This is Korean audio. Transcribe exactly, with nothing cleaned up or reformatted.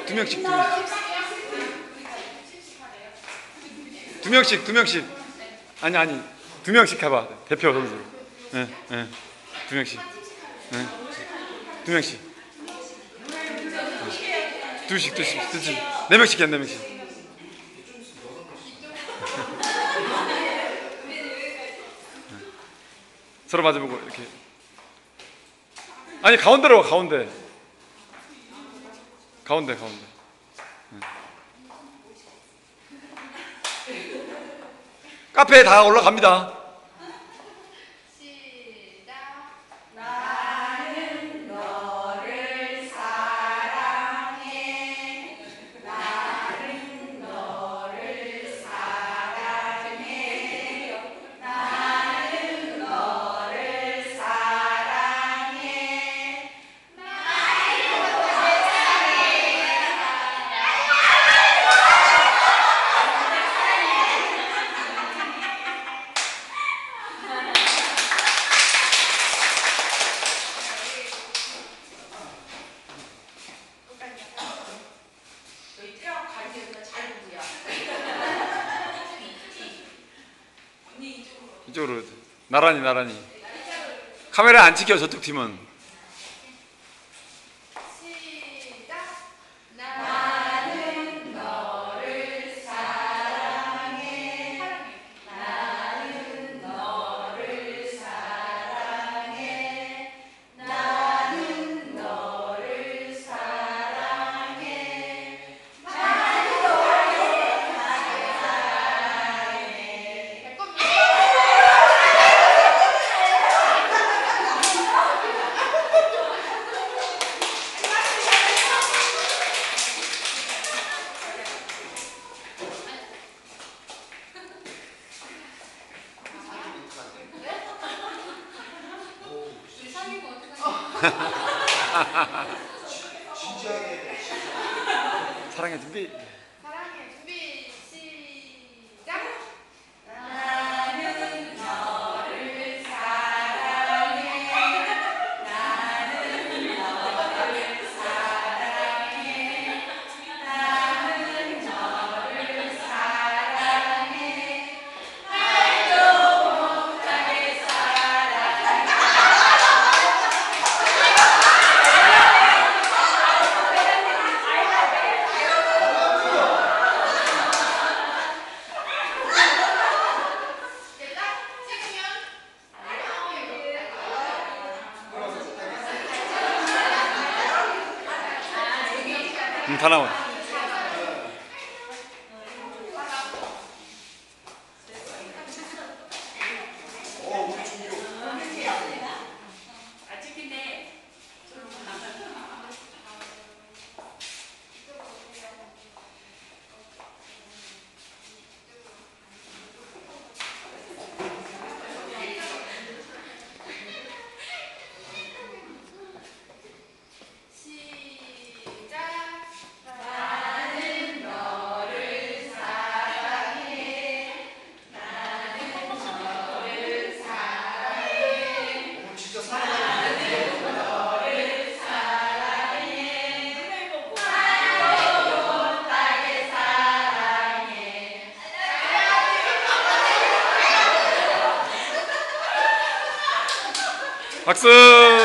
두 명씩, 두 명씩. 두 명씩, 두 명씩. 아니, 아니. 두 명씩 해봐. 대표 선수. 예, 예. 두 명씩. 예. 두 명씩. 두씩, 두씩, 두씩. 네 명씩 해, 네 명씩. 서로 마주보고 이렇게. 아니, 가운데로 와, 가운데. 가운데, 가운데. 응. 카페에 다 올라갑니다. 시작. 나는 너를 사랑해. 나는 너를 사랑해. 나는 너를 사랑해. 이쪽으로. 나란히, 나란히. 카메라 안 찍혀, 저쪽 팀은. 시작. 나는 너를 사랑해. 나는 너를 사랑해. 나는 너를 사랑해. 나는 너를 사랑해. 사랑해, 준비. 사랑해. 준비. 시작. 나는 너를 사랑해. 나는 너를 사랑해. 나는 너를 사랑해. 말도 못하게 사랑해. 응, 다 나와. 시작. 나는 너를 사랑해. 나는 너를 사랑해. 나는 너를 사랑해. 말도 못하게 사랑해. 박수!